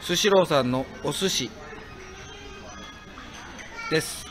スシローさんのお寿司です。